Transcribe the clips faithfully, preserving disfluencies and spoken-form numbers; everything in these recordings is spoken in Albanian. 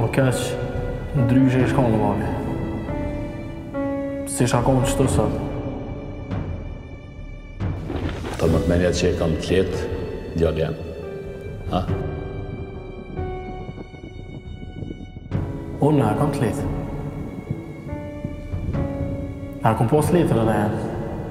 keq, ndryshe i shkollë vali. Si shakon qëto sot. Ta më të menjet që e kam të letë, djallë jam. Ha? Unë e kam të letë. A kom pos letër edhe janë.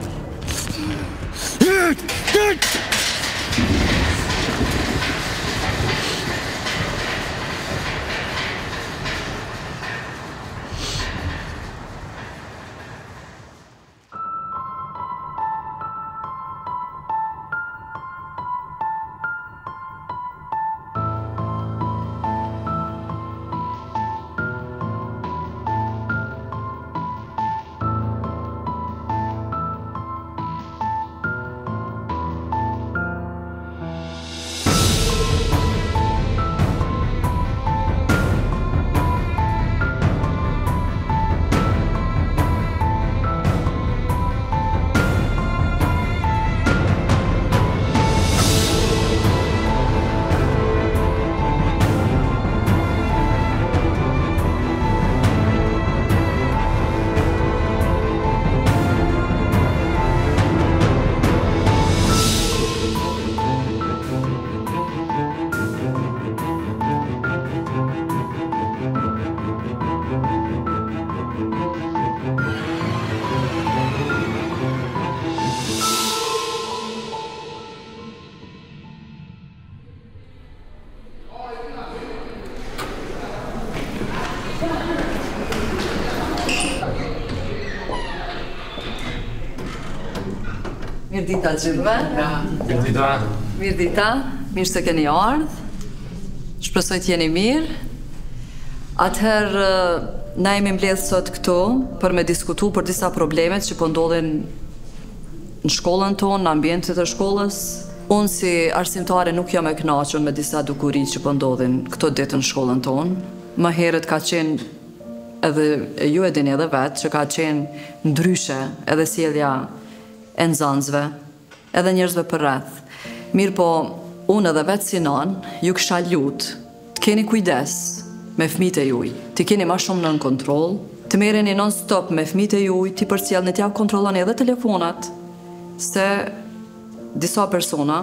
Mirë dita gjithve. Mirë dita. Mirë dita. Mirë se keni ardhë. Shpresoj t'jeni mirë. Atëherë, na jemi mbledhë sot këtu për me diskutu për disa problemet që po ndodhin në shkollën tonë, në ambientet e shkollës. Unë si arsimtare nuk jam e kënaqur me disa dukuri që po ndodhin këto ditë në shkollën tonë. Më herët ka qenë, edhe ju e dini edhe vetë, që ka qenë ndryshe edhe sjellja e nxënësve, edhe njerëzve për rreth. Mirë po, unë edhe vetë si nanë, ju kisha lutë, të keni kujdes me fëmijët e juaj, t'i keni ma shumë nën kontroll, të merreni non-stop me fëmijët e juaj, t'i përcjellni, t'ja kontrolloni edhe telefonat, se disa persona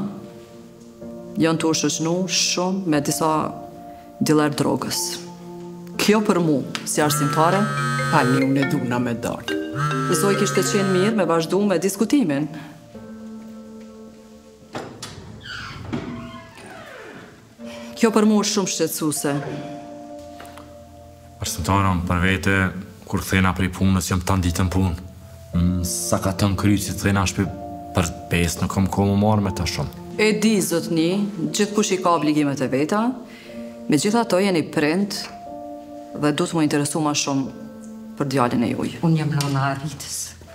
janë të shoqënu shumë me disa diler drogës. Kjo për mu, si arsimtare, Falni, unë e duna me dalë. Zoj kishte qenë mirë me vazhdu me diskutimin. Kjo për mu është shumë shqetësuese. Arsimtarëm, për vete, kur këthena prej punës, jam të ditën punë. Sa ka të në kryqë, që të thena shpi për pesë, në kom kohë më marrë me ta shumë. E di, zotni, gjithë kush i ka obligimet e veta, me gjitha to jeni prind dhe du të më interesu ma shumë për djalin e juj. Unë jam nana Arritës.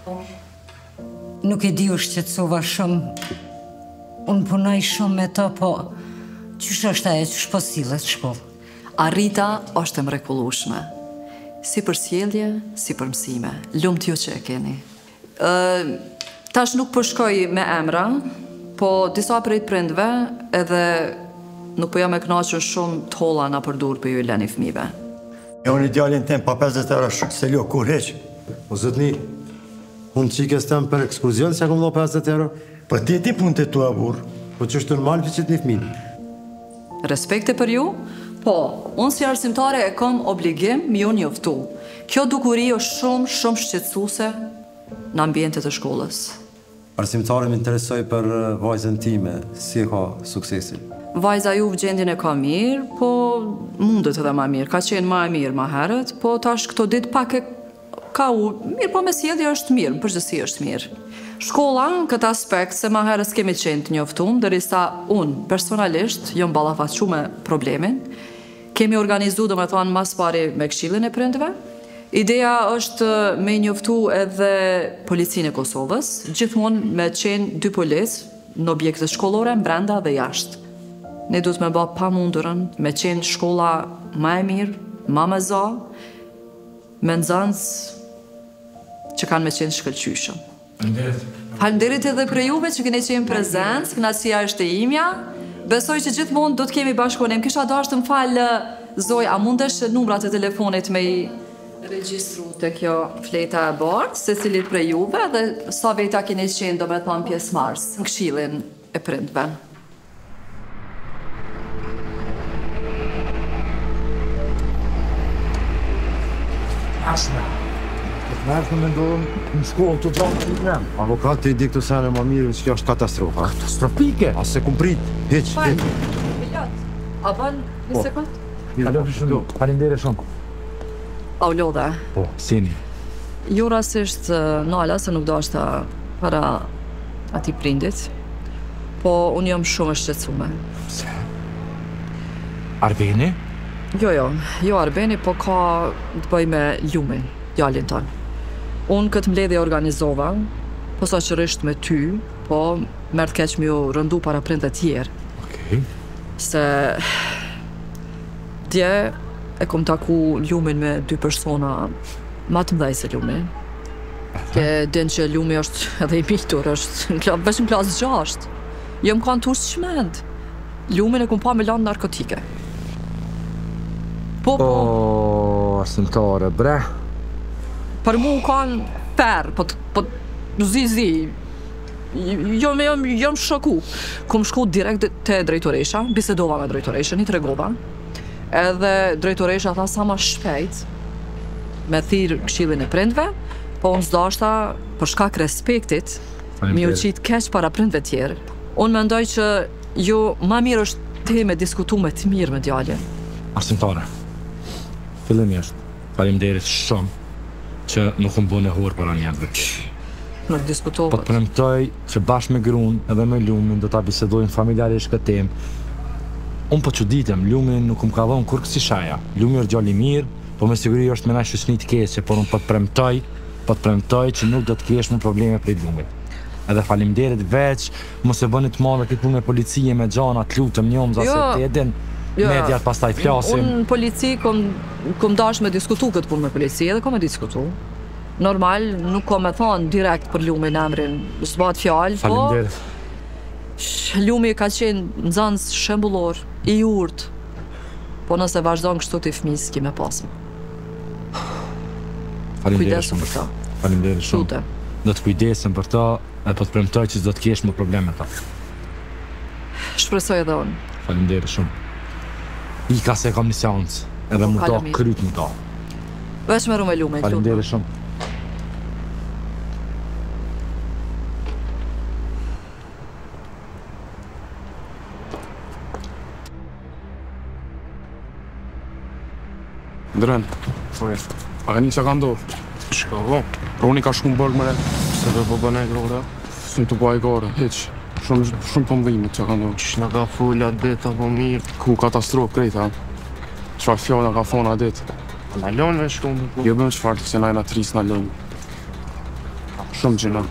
Nuk e di u shqetësova shumë. Unë punoj shumë me to, po qysh është ajo, qysh po sillet shkollë? Arrita është e mrekullueshme. Si për sjellje, si për mësime. Lumt ju që e keni. Ë, tash nuk po shkoj me emra, po disa prej prindve edhe nuk po jam e kënaqur shumë të holla na për dur për ju i lëni fëmijëve. E unë i djalin tem pa pesëdhjetë euro se lo kur heq. O zotni, unë qikës tem për ekskurzion se akum do pesëdhjetë euro? Po ti ti punë të tua burë. Po që është normal për qëtë një fëmin? Respekte për ju, po, unë si arsimtare e kam obligim mi ju njoftu. Kjo dukuri është shumë, shumë shqetësuese në ambientet e shkollës. Arsimtare më interesoj për vajzën time, si e ka suksesin. Vajza ju gjendjen e ka mirë, po mundet edhe ma mirë. Ka qenë ma e mirë ma herët, po tash këto ditë pak e ka u mirë, po me sjellje është mirë, në përgjithësi është mirë. Shkolla në këtë aspekt, se ma herës kemi qenë të njoftum, derisa unë personalisht jom ballafaqu me problemin. Kemi organizu, do me thonë, mas pari me këshillin e prindve. Ideja është me njoftu edhe policinë e Kosovës, gjithmonë me qenë dy policë në objekte shkollore, brenda dhe jashtë. Ne du të me ba pa mundurën, me qenë shkolla ma e mirë, ma me za, me nxënës që kanë me qenë shkëlqyshëm. Falënderit. Falënderit edhe për juve që keni qenë prezencë, kënaqësia është e imja. Besoj që gjithmonë do të kemi bashkëpunim. Kisha dashur të më falë Zoj, a mundesh numrat e telefonit me i regjistru të kjo fleta e bardhë, se cilit prej juve, dhe sa veta keni qenë do me thonë pjesëmarrës në këshillin e prindve. Asna. Të nërshme me ndonë në shkollë të gjatë të nëmë. Avokati i di këtë sene më mirë që kjo është katastrofa. Katastrofike? A se kum prit, heq, heq. Pilot, a bën një sekund? Kalofë shumë, falindere shumë. A u lodhe. Po, sini. Jo rasisht nala, se nuk do është para ati prindit, po unë jam shumë e shqetësume. Pse? Arbeni? Jo, jo, jo Arbeni, po ka të bëj me Lumin, djalin tonë. Unë këtë mbledhje organizova, posaçërisht me ty, po merë të keq mi ju rëndu para prindve tjerë. Okej. Se dje e kom taku Lumin me dy persona ma të mdhej se Lumi. Ke din që Lumi është edhe i mitur, është veç në klasë gjasht. Jo më kanë turë shmend. Lumin e kom pa me lanë narkotike. Po, po. O, asëntare, bre. Për mu kanë per, po, po, zi, zi. Jo, me jam, jam shoku. Kom shku direkt te drejtoresha, bisedova me drejtoresha, një tregova. Edhe drejtoresha tha sa ma shpejt, me thirë këshillin e prindve, po unë zdashta, për shkak respektit, mi u qitë keq para prindve tjerë. Unë mendoj që jo, ma mirë është te me diskutu me të mirë me djalin. Arsimtare, fillimisht, faleminderit shumë që nuk më bënë e horë para njerëzve. Nuk diskutohet. Po të premtoj që bashkë me gruan edhe me Lumin do ta bisedojnë familjarisht këtë temë. Unë po çuditem, Lumin nuk më ka dhënë kur kësi shaja. Lumi është djalë i mirë, po me siguri është me na shoqëni të keqe, por unë po të premtoj, po të premtoj që nuk do të kesh më probleme prej Lumit. Edhe faleminderit veç, mos e bëni të madhe këtë punë me policie, me gjana, të lutem njom, za se të edin mediat pastaj flasim. Unë polici kom, kom dash me diskutu këtë punë me polici, edhe kom me diskutu. Normal, nuk kom me thonë direkt për Lumin emrin, s'bat fjallë, po... Faleminderit. Lumi ka qenë nxënës shembullor, i urt, po nëse vazhdon kështu të fëmis, ki me pasmë. Faleminderit Kujdesëm për ta. Faleminderit shumë. Do të kujdesem për ta, e po të premtoj që s'do të kesh më probleme ta. Shpresoj edhe unë. Faleminderit shumë. I ka se kam një seancë, edhe mu ta kryt mu ta. Veç me ru me Lume, Faleminderit shumë. Dren, a ka një që ka ndohë? Shka, po. Roni ka shku më bërgë mëre. Se dhe po bëne e grore? Së në të bëj gore, heq. Shumë, shumë po mëdhimit që ka ndohë. Qështë në ka full atë dit, apo mirë? Ku katastrofë krejta. Qa fjona ka thonë atë dit. Në lonë me shku më? Jo bëmë qëfar të se najna tris në lonë. Shumë gjina.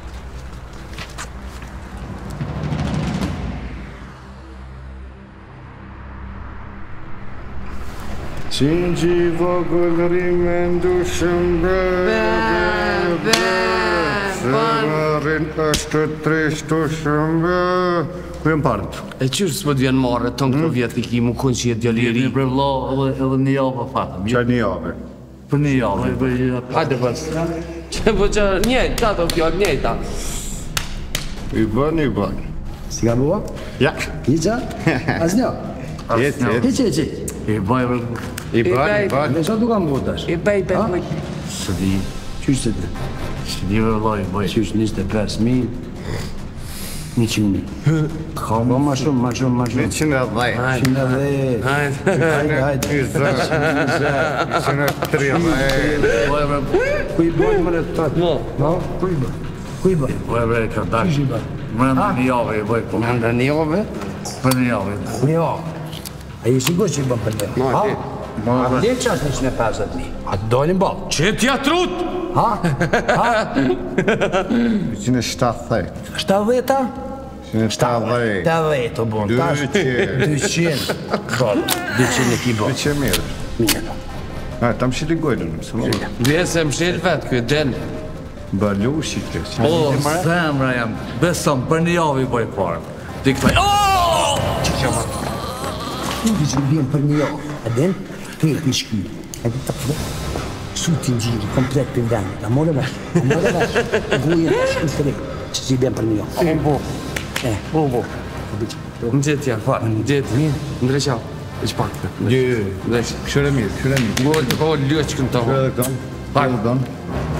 Qinqi vogël rime ndushëm be, be, be, Zëvarin është trishtushëm be. Ku jem parët? E qështë s'po t'vjen marrë, tonë këto vjetë i ki mu kënë që jetë djaliri? Një për vlo edhe një javë fatëm. Qa një javë? Për një javë. Hajde bës. Që po që njejtë, ta të fjallë njejta. I bën, i bën. Si ka bua? Ja. I qa? Asnjo? Jetë, jetë. I që, i që? I bëj për... I bën, i bën. Në sa du kam bua tash? I bëj për bëj. Së di... Qysh të të? Së di vëlloj, bëj. Qysh njëzet e pesë mijë? Një qimë mijë. Ka ma ma shumë, ma shumë, ma shumë. Një qinë dhe dhej. Qinë dhe dhej. Hajde, hajde. Hajde, hajde. Qinë dhe tri dhej. Ku i bojnë më në të tatë? No. No? Ku i bojnë? Ku i bojnë? Bëj bre, ka dash. Mërënda një javë i bëj. Mërënda një javë? Për një javë. Një javë. A i sigur që i bën për një? Ma, ti. A vlerë që është një qinë e pesëdhjetë mijë? A të dolin balë? Që t'ja trut? Ha? Ha? Qinë e shtathejt. Shtadheta? Qinë e shtathejt. Shtadhejt, o bon. Dyqin. Dyqin. Bërë, dyqin e ki bërë. Dyqin mirë. Mirë. A, ta më shili gojnë në mësë më. Vese më shilë vetë, kjo den. Balu shikë. O, zemra jam. Besom, për një javë i bëj parë. Ti këtaj... Që që më? Nuk i që më bjenë për një javë. E din? Shkret i shky. E di të përdo? Suti në gjiri, komplet për vendit. A more vesh, a more vesh. Gujën të shku të rikë, që si ben për një. E, bo. E, bo, bo. Më gjithë janë, farë, më gjithë. Më dreqa, e që pak. Gjë, këshore mirë, këshore mirë. Gojë të kohë lëë që kënë të Këshore dhe kënë. Këshore dhe kënë.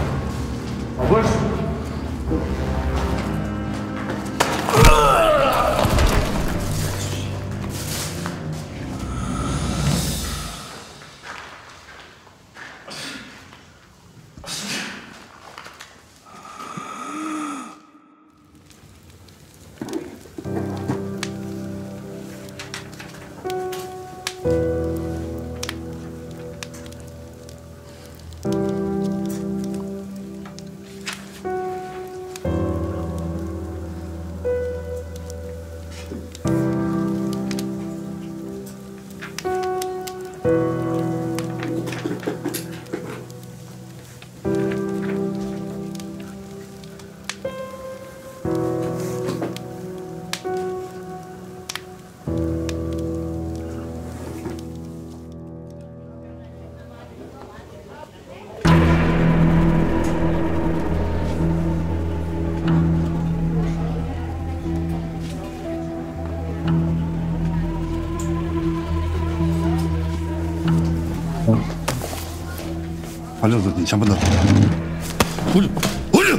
Alo, zëtin, që më pëndër? Ullu! Ullu!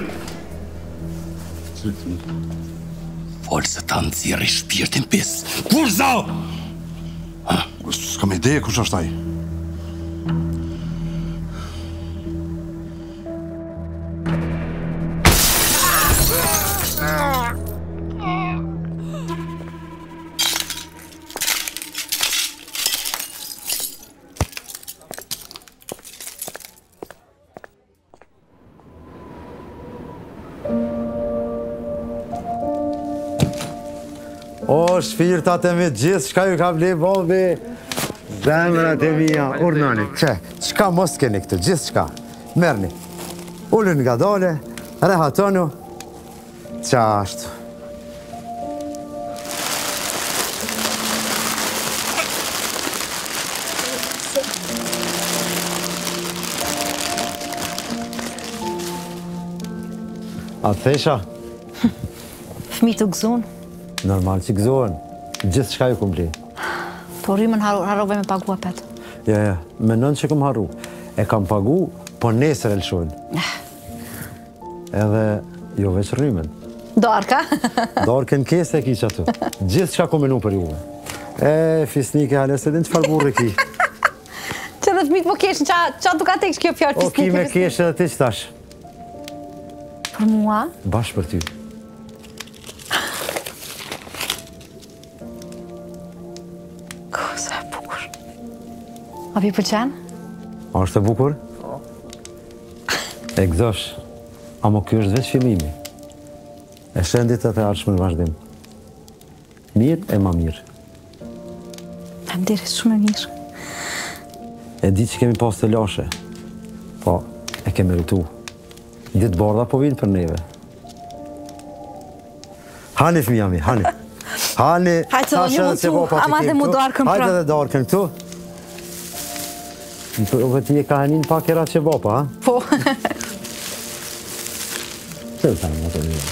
Folë se ta nëzirë i shpirtin pis. Kur zao? S'kam ide kush është ai. O, shpirtat e mi gjithë, shka ju ka vle, bobi, zemrat e mija, urnani, që, qka mos keni këtu, gjithë shka, merni, ullën nga dole, rehatonu, qa ashtu. A të thesha? Fmi të gëzun. Normal që gëzohen, gjithë shka ju kum bli. Po rrimën harrove me pagu apet. Ja, ja, menon që kum harru. E kam pagu, po nesër e lëshojnë. Edhe jo veç rrimën. Darka? Darkën kese e ki që atu. Gjithë shka kum menu për juve. E, fisnike, hales e din që farë burë ki. Që dhe fmit po keshin, qa duka tek që kjo fjallë O, fisnike? ki me keshe dhe ti që tash. Për mua? Bashë për ty. A pi pëlqen? A është e bukur? Po. E gëzosh, amo kjo është veç fillimi. E shëndit e të arshme në vazhdim. Mirë e ma mirë. Të ndiri shumë e mirë. E di që kemi pas të lashe. Po, e ke meritu. Ditë borda po vinë për neve. Hani fëmija mi, hani. Hani, hajtë të një mund tu, ama dhe mu darkën pra. Hajtë dhe darkën këtu. Në ti e ka hanin pak e ratë që bopa, ha? Po. Që të tanë, ato një?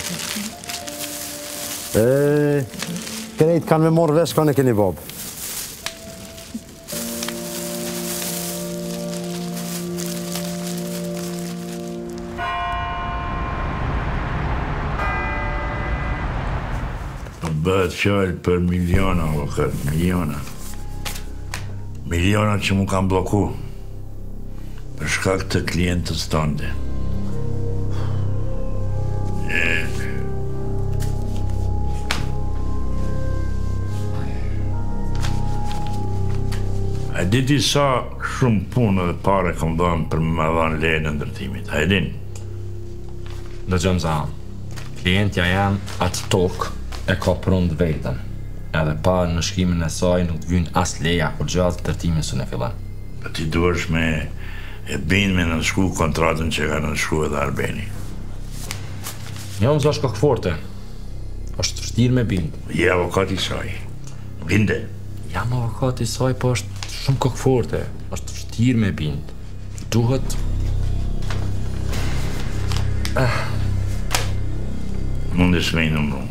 E, krejt kanë me morë vesh kanë e keni bobë. Bëhet fjallë për miliona, vëkër, miliona. Miliona që mu kanë bloku. Për shkak të klientës tënde. A di ti sa shumë punë dhe pare kam dhënë për me dhanë lejnë në ndërtimit, a e din? Dhe gjënë za, klientja janë atë tokë e ka prundë vetën. Edhe pa në shkimin e saj nuk të vynë as leja kur gjatë ndërtimin së në fillan. Pa ti duesh me e binë me nënshku kontratën që ka nënshku edhe Arbeni. Jo më zash kokëforte. është vështirë me bindë. Je avokati saj. Binde. Jam avokati saj, po është shumë kokë forte, është vështirë me bind. Duhet... Ah. Mund e shmejnë më.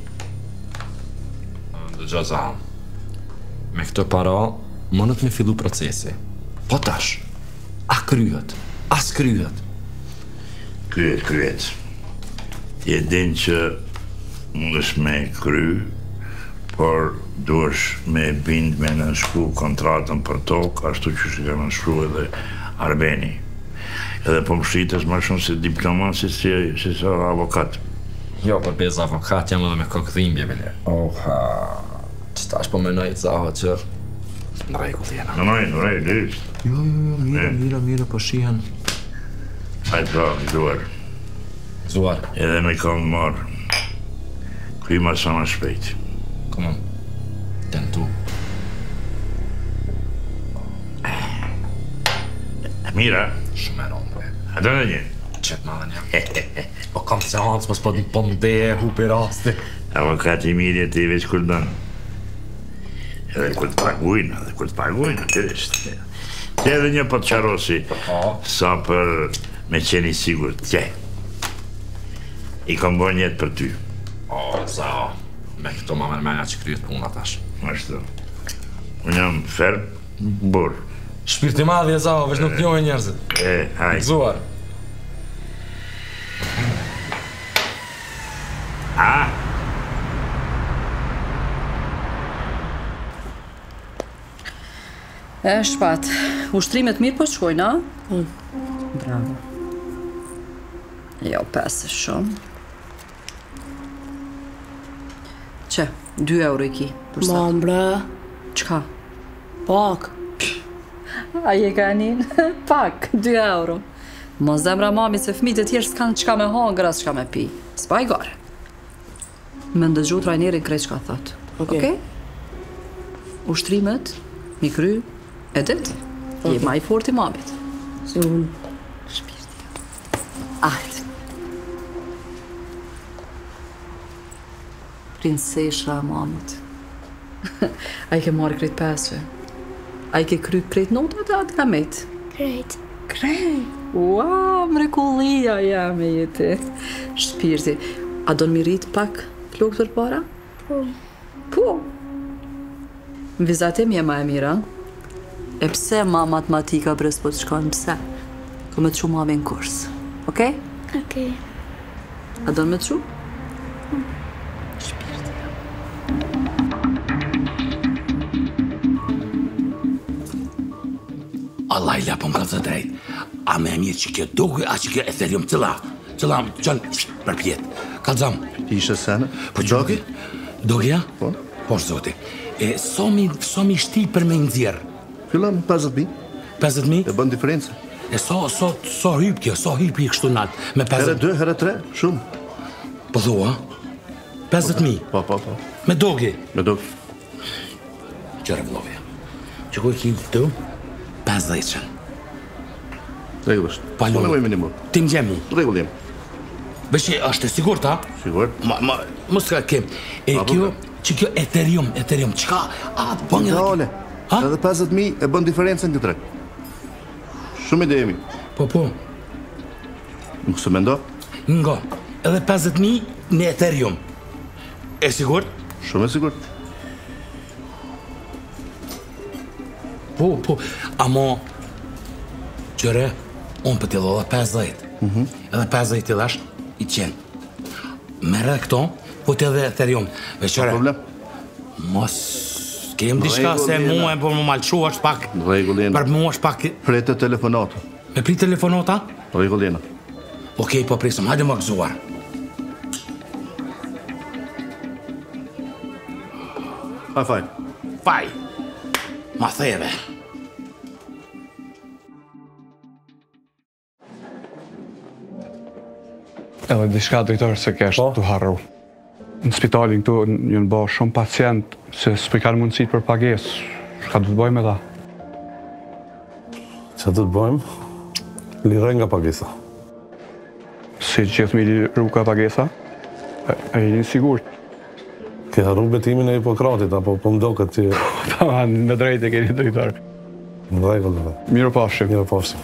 Dëgjo Zahan, me këto para, mënët me fillu procesi. Po tash, a kryhet, as kryhet. Kryhet, kryhet. Ti e din që mund është me kry, por duesh me bind me nënshkru kontratën për tokë, ashtu që që ka nënshkru edhe Arbeni. Edhe po më shqitës ma shumë se diplomat si si sa avokat. Jo, për bez avokat jam edhe me kokëdhimbje, bile. Oha, që tash po menoj Zaho që në rregull jena. Në noj, në rregull, lisht. Jo, jo, jo, mira, mira, mira, po shihen. Hajtë pra, Zuar. Zuar. Edhe me kam marë. Kryma sa më shpejt. Come on. Tentu. Mira. Shumë e rëndë, bre. A do në një? Qëtë madhe një. Po kam seancë, mos po po mdeje, hupi rasti. Avokati mirë e ti veç kur dënë. Edhe kur të pagujnë, edhe kur të pagujnë, kërështë. Të edhe një po të qarosi, sa për me qeni sigur, tje. I kom bërë njetë për ty. O, Zaho, me këto ma mërmenja që kryet puna tash. Ashtu. Unë jam ferm, burë. Shpirti madhi e Zaho, veç nuk njojë njerëzit. E, hajtë. Gëzuar. A? E, shpat, ushtrimet mirë po shkojnë, a? Bravo. Jo, pesë shumë. Që, dy euro i ki. Mam, bre. Qka? Pak. A je ka nin? Pak, dy euro. Mos zemra mami se fëmijët e tjerë s'kanë qka me hangër as qka me pi. S'pa i gare. Me ndëgju trajneri krejt qka thot. Okej? Ushtrimet, mi kry, e dit, je ma i fort i mamit. Si unë. Shpirti. Ajt. Prinsesha e mamit. A i ke marrë krejt pesve. A i ke kry krejt notat e atë ka met? Krejt. Krejt? Ua, mrekullia jam e jeti. Shpirti. A do në mi rrit pak flokë për para? Po. Po. Në vizat e mje ma e mira. E pse ma matematika brez po të shkojnë, pse? Ko me të shu mami në kurs. Okej? Okej. A do në me të shu? Allah i lapëm ka të drejt. A me mirë që kjo dogu, a që kjo Ethereum cëla. Cëla më qënë për pjetë. Ka të zamë. Ishe sene? Po dogi? Dogja? Po? Po shë zoti. E so mi, so mi shti për me nëzjerë? Fillam pesëdhjetë mijë. pesëdhjetë mijë? E bën diferencë. E so, so, so hyp kjo, so hyp i kështu naltë. Me pesëdhjetë... Herë dy, herë tre, shumë. Po thua? pesëdhjetë mijë? Po, po, po. Me dogi? Me dogi. Qërë vlovja. Që ku e ki të? pesëdhjetë qënë. Regullisht. Pa Po me minimum. Ti më gjemi? Regullim. Beshi, është e sigur ta? Sigur. Ma, ma, mos ka kem. E kjo, që kjo Ethereum, Ethereum, qka? A, bëngë edhe... Dale, edhe pesëdhjetë mijë e bën diferencën këtë tre. Shumë ide jemi. Po, po. Nuk se mendo? Nga, edhe pesëdhjetë mijë në Ethereum. E sigur? Shumë e sigur. Po, po, amo... Qëre, unë për t'illo dhe pesëdhjetë. Edhe pesëdhjetë t'i dhash, i qenë. Mere këto, po t'illo dhe Ethereum. Veqëre, problem. Mos... Kem diçka se mua e po më malqu është pak... Regullina. Për mua është pak... Prete telefonata. Me pri telefonata? Regullina. Okej, po prisëm, hajde më gëzuar. Haj, faj. Faj. Ma theve. Edhe diçka drejtor se kesh të harru. Në spitalin këtu njën bo shumë pacient se s'pi kanë mundësit për pages. Shka du të bojmë edha? Që du të bojmë? Liroj nga pagesa. Si gjithë mi liru ka pagesa? E jeni sigur? Ke harru betimin e Hipokratit, apo po mdo këtë që... Pa, me drejt e keni drejtor. Në rregull, dhe. Mirë pafshim. Mirë pafshim.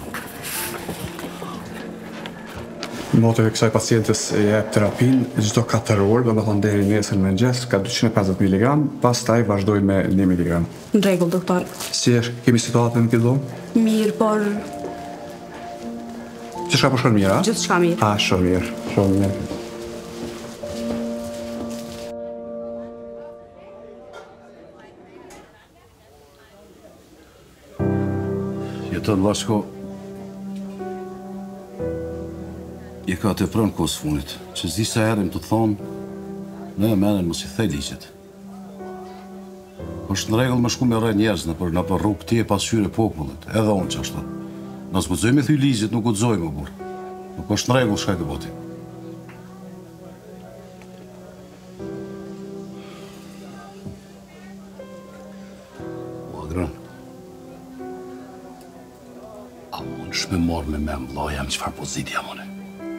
Notëve kësaj pacientës e jep terapin çdo katër orë, do të thonë deri nesër në mëngjes, ka dyqin e pesëdhjetë miligram, pastaj vazhdoj me një miligram. Në rregull, doktor. Si është? Kemi situatën në këtë dhomë? Mirë, por... Gjithçka po shkon mirë, a? Gjithçka mirë. Ah, shumë mirë, shumë mirë. Jeton Llashko, je ka të pranë kohës funit, që zdi sa herëm të thonë, ne e menen mos i thej ligjet. është në rregull me shku me rrej njerëz në për në për rrugë ti e pasqyre popullit, edhe unë që ashtu. Nësë guxojmë me thy ligjet, nuk guxojmë, burr. Nuk është në rregull shkaj të boti. O, Agron, a mund shme morë me me mbla jam qëfar pozit jam une.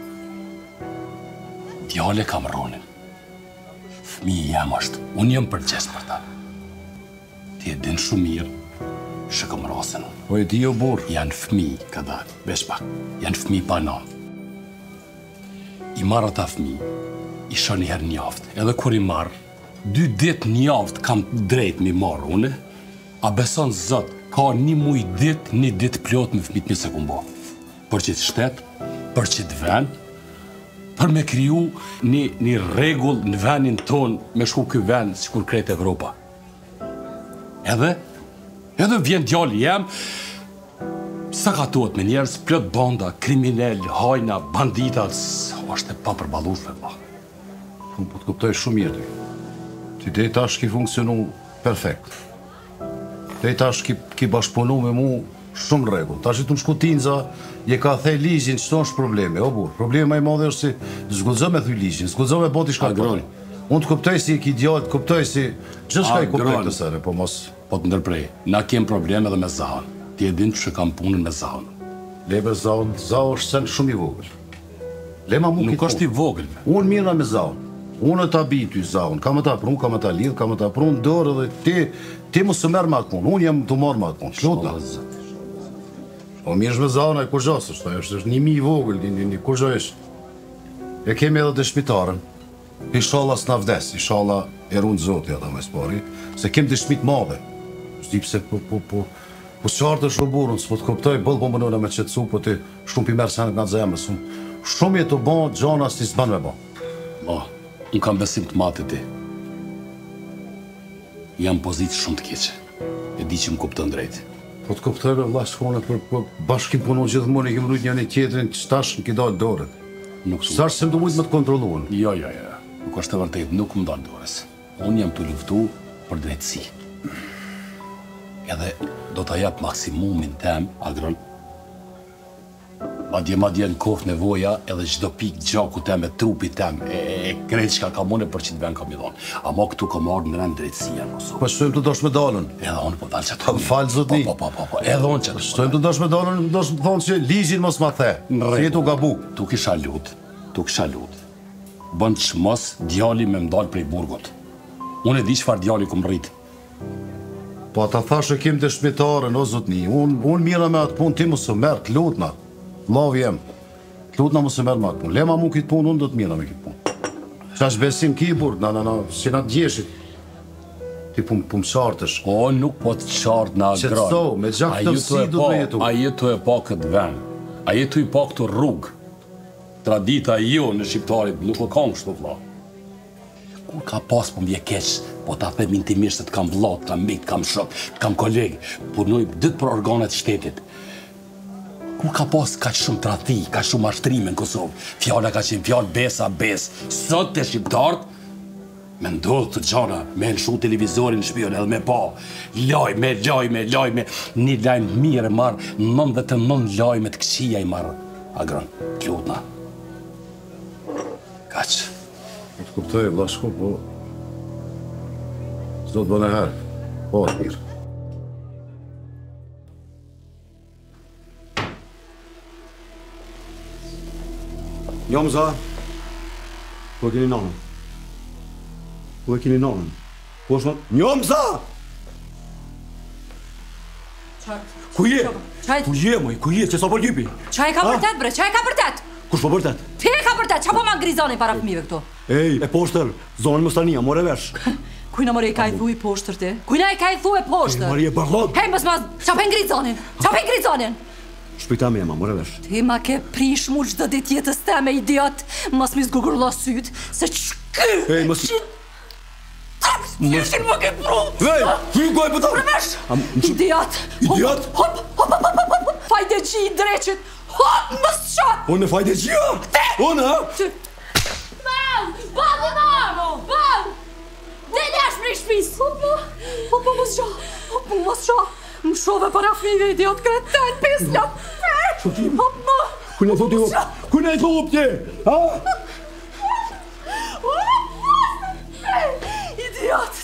Djale kam ronin. Fëmijë jam është, unë jam përgjes për ta. Ti e din shumë mirë, shikëm rasin. Po e di o burr. Janë fëmijë, ka dalë, besh pak. Janë fëmijë pa nanë. I marrë ata fëmijë, i shë një herë njaftë. Edhe kur i marrë, dy ditë njaftë kam drejt mi marrë une, a beson zot, ka një muj ditë, një ditë plot me fëmijët mi se kumbo. Për qitë shtetë, për qitë vend, për me kriju një, një regull në vendin ton me shku ky vend si kur krejt Evropa. Edhe, edhe vjen djali jem, sa ka tuat me njerës, plot banda, kriminell, hajna, bandita, është e pa përbalushme, ba. Unë po të kuptoj shumë mirë ty. Ty dhe tash ki funksionu perfekt. Dhe tash ki, ki bashkëpunu me mu shumë regull. Tash i të më shku tinza, je ka thej ligjin, qëto është probleme, o burë. Problema i madhe është si zgudzo me thuj ligjin, zgudzo me boti shka përri. Unë të kuptoj si e ki djallë, të kuptoj si gjithë shka i kuptoj të sere, po mos... Po të ndërprej, na kem probleme edhe me zahën. Ti e din që kam punën me zahën. Lebe zahën, zahë është sen shumë i vogël. Lema mu Nuk është i vogël. Unë mirëna me zahën. Unë e ta bitu i zahën. Kam e ta prun, kam e ta lidh, kam e ta prun dorë dhe ti, ti mu së merë ma të punë. Unë jam të marë ma të punë. Qlutna. O mirësh me zahën, a i kur gjasë është, është një mi i vogël, një, një kur gjë është. E kemi edhe të shpitaren. Inshallah s'na vdes, inshallah e runë zoti ata me spari, se kem të shpit madhe. Shdi pse po, po, po, po qartë është burun, s'po të koptoj, bëllë po më nëna me qëtësu, po të shumë pi merë senet nga zemës, shumë jetë të ban, gjana s'ti s'ban me ban. Ma, unë kam besim të matë ti. Jam pozitë shumë të keqe, e di që më kuptën drejtë. Po të koptoj me vla shkone, për bashkim punu gjithmonë, i kemë rujt një një tjetërin, qëtash në ki dalë dorët. Sash se më të mujtë me të kontroluën. Jo, jo, jo. Nuk është të vërtet, nuk më dalë dorës. Unë jam të luftu për drejtësi. Edhe do të japë maksimumin tem, Agron. Madje madje në kofë nevoja, edhe çdo pikë gjaku tem e trupit tem, e, e krejt çka ka mune për që të ven kam i dhonë. Ama këtu kam marrë në rend drejtësia në Kosovë. Po shtojmë të dosh me dalën. Edhe unë po dalë që të... Falë zotni. Po, po, po, po, edhe unë që të... Shtojmë të dosh me dalën, dosh më thonë që ligjin mos ma the. Si e tu gabu. Tu kisha lut, tu kisha lut. Bënd që mos djali me mdalë prej burgut. Unë e di çfarë djali ku më rritë. Po ata thashë kem të shpitaren, o zotni. Unë un mira me atë punë, ti mu së merë, të lutna. Lav jem. Të lutna mu së merë me atë punë. Lema mu kitë punë, unë do të mira me kitë punë. Qa është besim ki, burë, na, na, na, si na të gjeshit. Ti pun pun qartësh. O, nuk po të qartë na graj. Qëtëso, me gjak të si du të jetu. A jetu e pa këtë ven. A jetu i pa këtë rrugë. Tradita jo në shqiptarit nuk o kam kështu vla. Kur ka pas po m'vje keq, po ta them intimisht se të kam vllat, kam mik, kam shok, kam kolegë, punoj dytë për organet shtetit. Kur ka pas ka shumë tradhti, ka shumë mashtrime në Kosovë, fjala ka qenë fjalë besa bes. Sot të shqiptarët me ndodh të gjana, me lëshu televizorin në shpion edhe me pa, lajme, lajme, lajme, një lajmë mirë e marë, nëndët e nëndë lajme të këqia i marë. Agron, t'lutna. Kaq. Po të kuptoj, vlashko, po... Zdo të bëne herë. Po, të mirë. Njomza, po e keni nanën. Po e keni nanën. Po është në... Njomza! Ku je? Ku je, moj? Ku je? Që sa po lypi? Qa e ka vërtet, bre? Qa e ka vërtet? Kush po vërtet? Ti e ka vërtet? Qa po ma ngrizoni para fëmive këtu? Ej, e poshtër, zonën Mostania, more vesh. Kujna more i ka i thu i poshtër ti? Kujna i ka i thu e poshtër? Marije Barlog. Hej, mës mas, qa pe ngrizonin? Qa pe ngrizonin? Shpita me ema, more vesh. Ti ma ke prish mu qdo dit jetës teme, idiot. Mas mi zgugurlo syt, se qky... Ej, mës... Qyshin më ke pru! Ej, ku i goj për ta? Përvesh! Idiot! Idiot? Hop, hop, hop, hop, hop! Fajde qi i dreqit! Hop, mës qa! Unë e fajde qia? Unë, ha? Mam! Bam, mam! Bam! Dhe nesh prej shpis! Hop, hop, mës qa! Hop, mës qa! Më shove para fmive, idiot, kreten, pisla! Hop, më! Kune e thot i hop? Kune e thot tje? Ha? Idiot!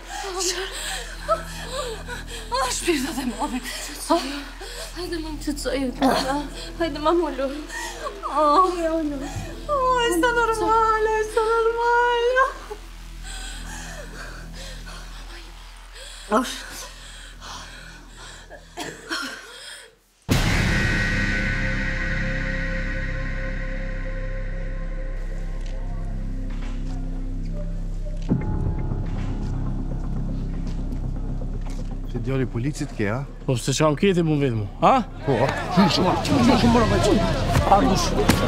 A, shpirtat e mavi. Hajde, mam, të cojë. Hajde, mam, ullu. Oh, është normal, është normal. Djali policit ke, ha? Po, se që am kjeti mu vetë mu, ha? Po, ha? Qyshu, qyshu, mëra me qyshu. Ardush.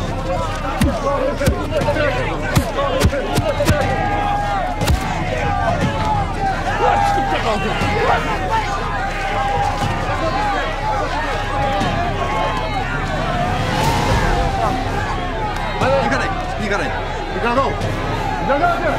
Ikaraj, ikaraj. Ikaraj, ikaraj.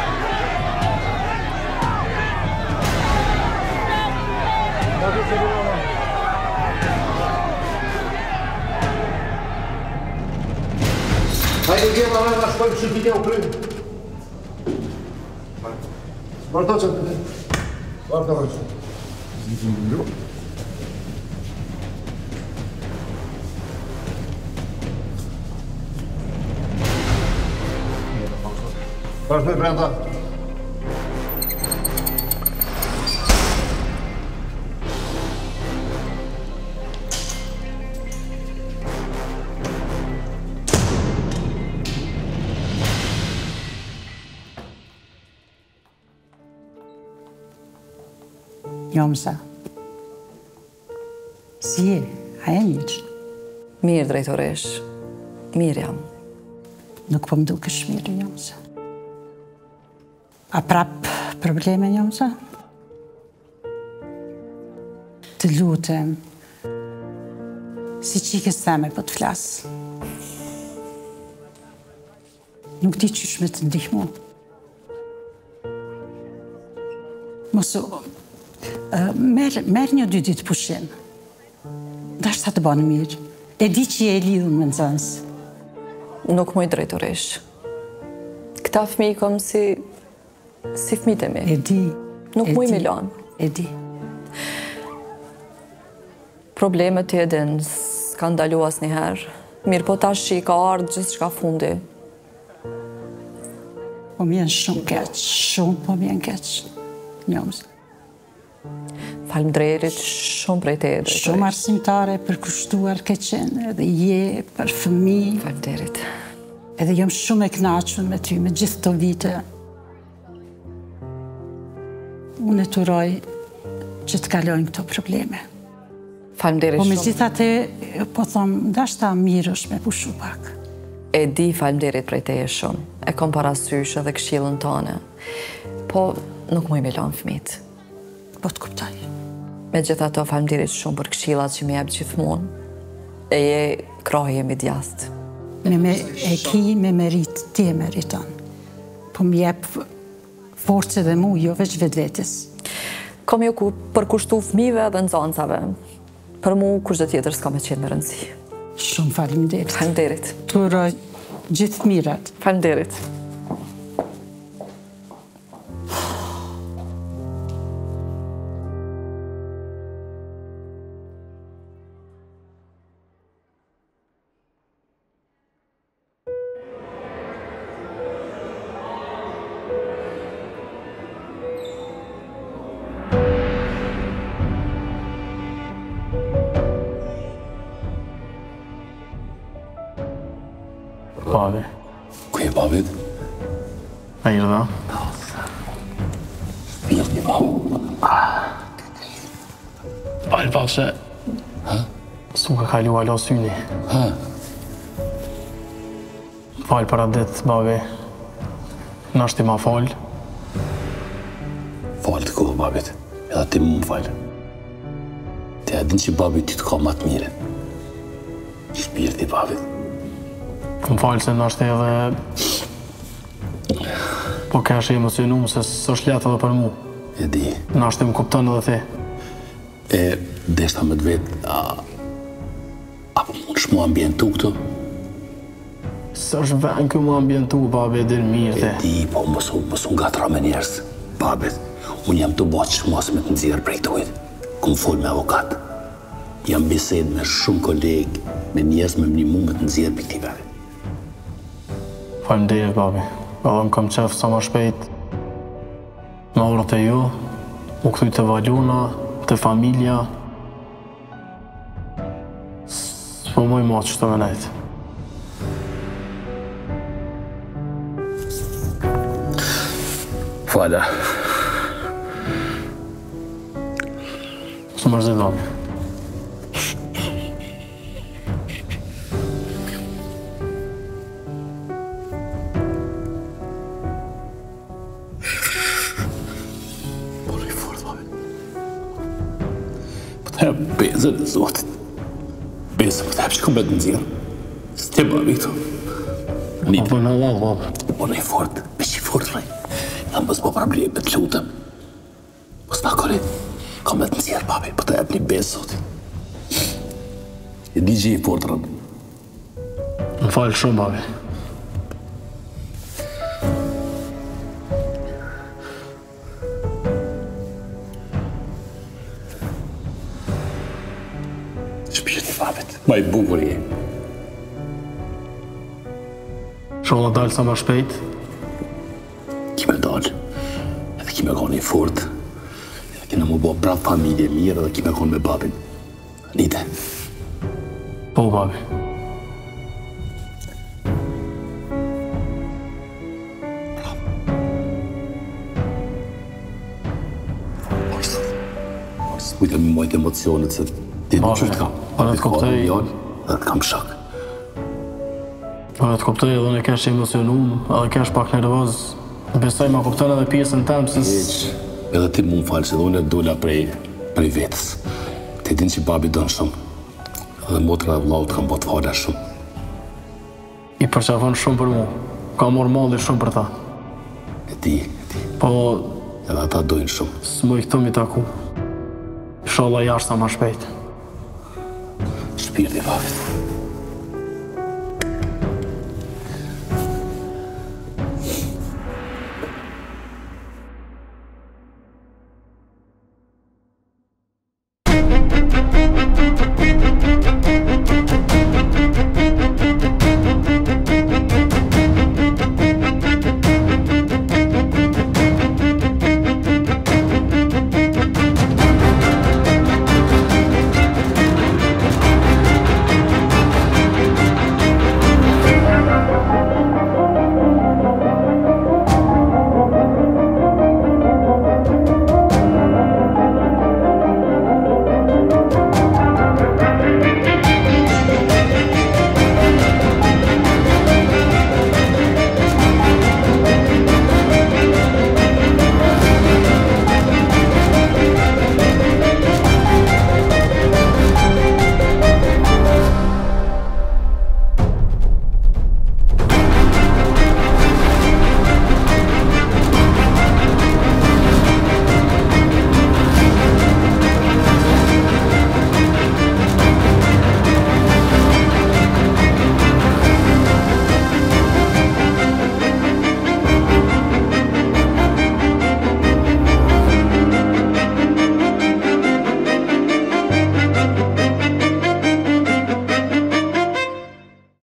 Hajde gjema, hajde, na shpojmë që t'ike u krymë. Marto që të të. Marto që. Zidhë në ndru. Marto Brenda. Jomsa. Si je? A e mirë? Mirë, drejtoresh. Mirë jam. Nuk po më dukesh mirë, Jomsa. A prap probleme, Jomsa? Të lutem. Si qikës teme po të flasë. Nuk di qysh me të ndihmu. Mosu... Merë një dy ditë pushim. Dashta të banë mirë. E di që je e lidhën me nëzëns. Nuk muj drejtoresh. Këta fmi kom si... si fmit e mi. E di. Nuk muj me lanë. E di. Problemet të edhin s'ka ndalu as njëherë. Mirë po tash që i ka ardhë gjithë shka fundi. Po mjenë shumë keq. Shumë po mjenë keq. Njomës. Falmdrerit shumë prej te edhe. Shumë arsimtare për kushtuar ke qenë, edhe je për fëmi. Falmderit. Edhe jam shumë e knaqën me ty, me gjithë të vite. Unë e të uroj që të kalojnë këto probleme. Falmderit shumë. Po me gjitha te, po thomë, ndashta mirë është me pushu pak. E di falmderit prej te e shumë. E kom parasysh edhe këshillën tane. Po nuk muj me lanë fëmit. Po të kuptoj. Me gjitha to falmderit shumë për këshillat që mi jep gjithmonë. E je krahi jemi djast. Me me e ki me merit, ti e meriton. Po mi jep force dhe mu, jo veç vetë vetës. Kom jo ku përkushtu fëmive dhe nxancave. Për mu, kush dhe tjetër s'ka me qenë me rëndësi. Shumë falmderit. Falmderit. Të uroj gjithë mirat. Falmderit. A i rëda? Shpirti, babi. Falë, babi, se... Su ka kalu alo syni. Falë për atë ditë, babi. Nashti ma falë. Falë të kohë, babit. Edhe ti mu më falë. Ti e din që babi ty të ka ma të mire. Shpirti, babit. Më falë se nashti edhe... Po ka është emocionu se s'është letë edhe për mu. E di. Nashti më kupton edhe ti. E, deshta me të vetë, a... Apo mund shmu ambientu këtu? Së është ven kjo më ambientu, babi, e dirë mirë, te. E di, po mësu, mësu nga tra me njerës. Babit, unë jam të botë që mos me të nëzirë prej tojt. Kumë full me avokat. Jam bised me shumë kolegë, me njerës me më një mu me të nëzirë për këti babit. Faleminderit, babi. Edhe më kam qef sa ma shpejt. Me orët e ju, u këthuj të valuna, të familja. S'po moj matë që të me nejtë. Fala. Së mërzit, babi. Të e bezër e zotit. Bezër, po të e që kom betë në zirë. Së të babi këtu. Apo në Allah, babi. Po në i fort, beq i fort, rej. Jam bësë po probleme të lutëm. Po s'na kore, kom betë në zirë, babi, po të e një bezë, zotit. E di që i fort, rënë. Më falë shumë, babi. Ma i bukur je. Shola dalë sa ma shpejt? Kime dalë. Edhe kime konë i fort. Edhe kime mu bo prap familje mirë edhe kime konë me babin. Nite. Po, babi. Ujtë me mojtë emocionet se ti në qështë kam. Edhe të kuptoj... Edhe të kam shak. Edhe të kuptoj edhe në kesh emocionum, edhe kesh pak nervoz. Besoj ma kupton edhe pjesën temë se... Edhe ti mu më falë, se dhe unë e dola prej, prej vetës. Ti din që babi donë shumë. Edhe motra dhe vllaut kam bot falë shumë. I përqafon shumë për mu. Ka mor malli shumë për ta. E di, e di. Po... Edhe ata dojnë shumë. S'mu i këtu mi taku. Inshallah jashtë sa ma shpejt. Shpirti babit.